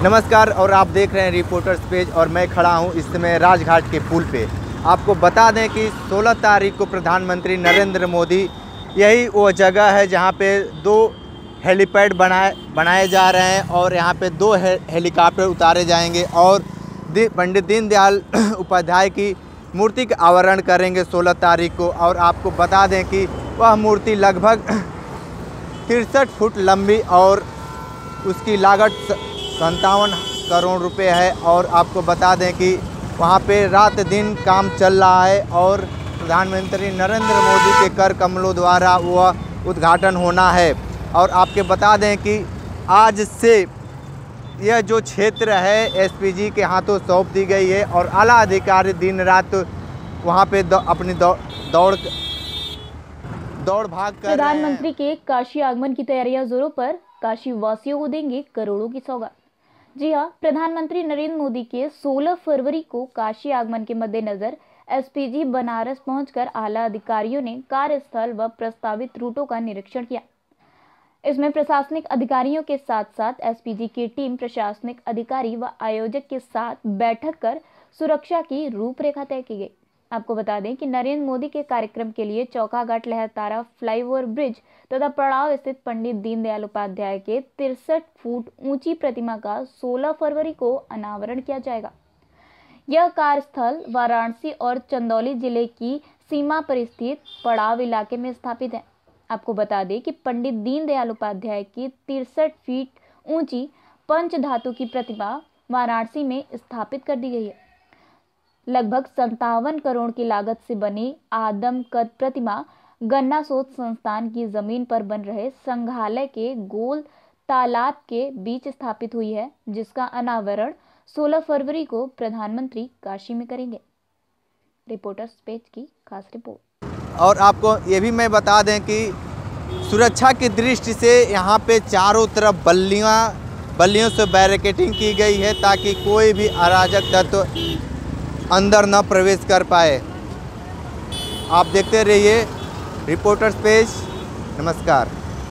नमस्कार और आप देख रहे हैं रिपोर्टर्स पेज और मैं खड़ा हूं इस समय राजघाट के पुल पे। आपको बता दें कि 16 तारीख को प्रधानमंत्री नरेंद्र मोदी यही वो जगह है जहां पे 2 हेलीपैड बनाए जा रहे हैं और यहां पे 2 हेलीकॉप्टर उतारे जाएंगे और पंडित दीनदयाल उपाध्याय की मूर्ति का आवरण करेंगे 16 तारीख को। और आपको बता दें कि वह मूर्ति लगभग 63 फुट लंबी और उसकी लागत 57 करोड़ रुपए है। और आपको बता दें कि वहाँ पे रात दिन काम चल रहा है और प्रधानमंत्री नरेंद्र मोदी के कर कमलों द्वारा वह उद्घाटन होना है। और आपके बता दें कि आज से यह जो क्षेत्र है एसपीजी के हाथों सौंप दी गई है और आला अधिकारी दिन रात वहाँ पे अपनी दौड़ भाग कर प्रधानमंत्री के काशी आगमन की तैयारियां जोरों पर। काशी वासियों को देंगे करोड़ों की सौगात। जी हां, प्रधानमंत्री नरेंद्र मोदी के 16 फरवरी को काशी आगमन के मद्देनजर एसपीजी बनारस पहुंचकर आला अधिकारियों ने कार्यस्थल व प्रस्तावित रूटों का निरीक्षण किया। इसमें प्रशासनिक अधिकारियों के साथ साथ एसपीजी की टीम प्रशासनिक अधिकारी व आयोजक के साथ बैठक कर सुरक्षा की रूपरेखा तय की गई। आपको बता दें कि नरेंद्र मोदी के कार्यक्रम के लिए चौकाघाट लहरतारा फ्लाईओवर ब्रिज तथा पड़ाव स्थित पंडित दीनदयाल उपाध्याय के 63 फुट ऊंची प्रतिमा का 16 फरवरी को अनावरण किया जाएगा। यह कार्यस्थल वाराणसी और चंदौली जिले की सीमा पर स्थित पड़ाव इलाके में स्थापित है। आपको बता दें कि पंडित दीनदयाल उपाध्याय की 63 फीट ऊंची पंच धातु की प्रतिमा वाराणसी में स्थापित कर दी गई है। लगभग 57 करोड़ की लागत से बनी आदम कद प्रतिमा गन्ना शोध संस्थान की जमीन पर बन रहे संग्रहालय के गोल तालाब के बीच स्थापित हुई है, जिसका अनावरण 16 फरवरी को प्रधानमंत्री काशी में करेंगे। रिपोर्टर्स पेज की खास रिपोर्ट। और आपको ये भी मैं बता दें कि सुरक्षा की दृष्टि से यहाँ पे चारों तरफ बल्लियों से बैरिकेडिंग की गई है ताकि कोई भी अराजक तत्व अंदर न प्रवेश कर पाए। आप देखते रहिए रिपोर्टर्स पेज। नमस्कार।